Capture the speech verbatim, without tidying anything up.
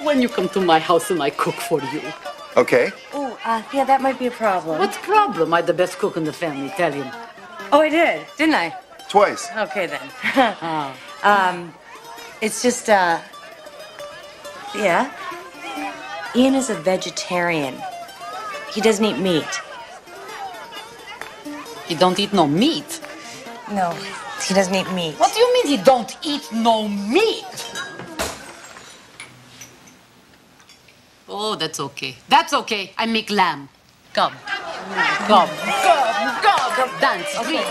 when you come to my house and I cook for you. Okay. Oh, uh, yeah, that might be a problem. What's the problem? I'm the best cook in the family, tell him. Oh, I did, didn't I? Twice. Okay, then. Ah. um, it's just, uh, yeah. Ian is a vegetarian. He doesn't eat meat. He don't eat no meat. No, he doesn't eat meat. What do you mean he don't eat no meat? Oh, that's okay. That's okay. I make lamb. Come. Come. Come. Come. Dance. Okay.